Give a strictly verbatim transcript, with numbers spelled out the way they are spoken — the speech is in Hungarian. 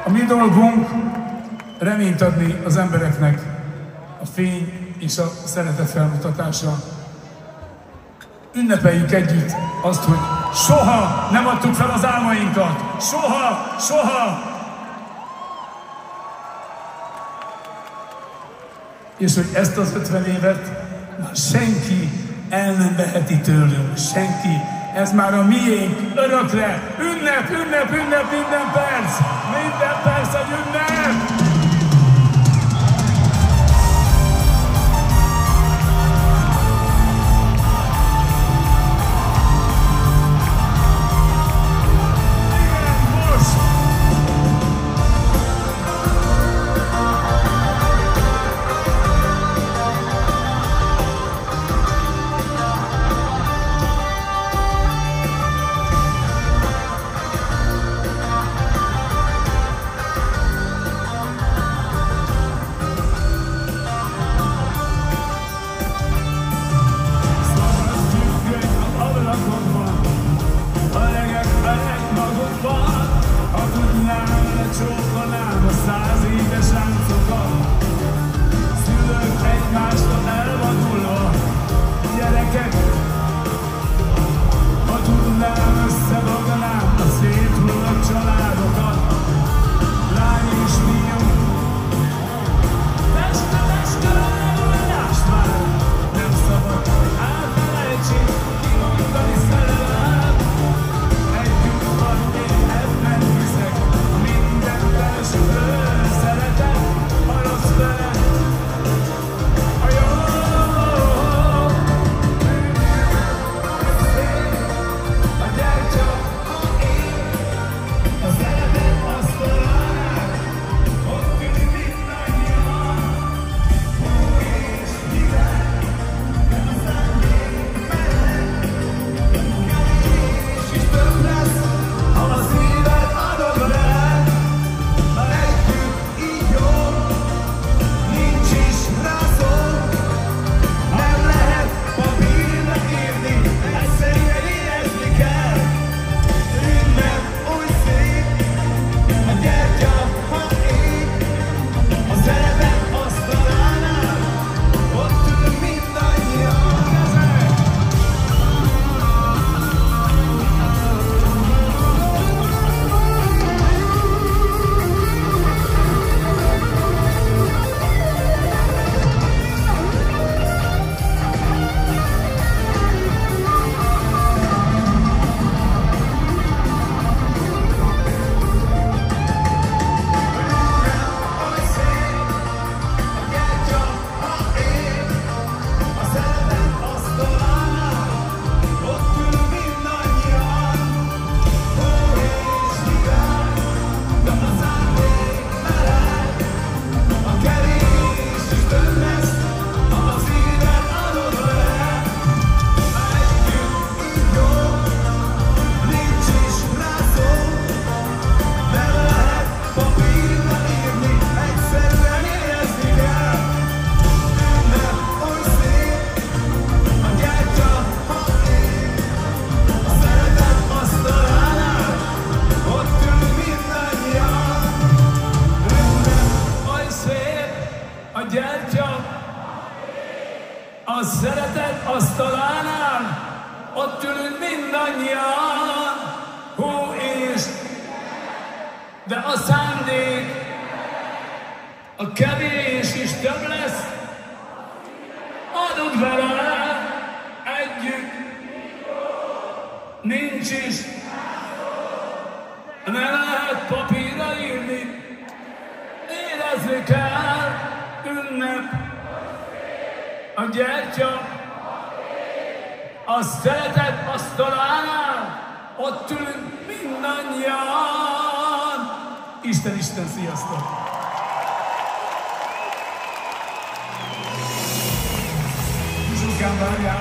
A mi dolgunk reményt adni az embereknek a fény és a szeretet felmutatása. Ünnepeljük együtt azt, hogy soha nem adtuk fel az álmainkat. Soha, soha! És hogy ezt az ötven évet már senki el nem veheti tőlünk. Senki. Ez már a miénk, örökre. Ünnep, ünnep, ünnep, minden perc. Minden perc egy ünnep. Csókolnám a száz éves láncokat, szülők egymástól elvadulva, gyerekek, ha tudnám, összevagnám a széthullott családokat, lány és fiú, teste, teste, elmúlást már nem szabad, átfelejtsék, kimondani szerelem, együtt van, én ebben hiszek. Szeretet, a rossz veled, a jó, a gyertya, a én, a szeretet asztalánál, ott ülünk mindannyian, hú és hideg, de a szándék mellett, kevés is több lesz, ha a szíved adod veled. A szeretet asztalánál, ott ülünk mindannyian, hú és, de a szándék, a kevés is több lesz, adod vele együtt, nincs is, ne lehet papírra írni, érezni kell, ünnep. A gyertya, a szeretet asztalánál, ott ülünk mindannyian. Isten, Isten, sziasztok! Zsukán várjál!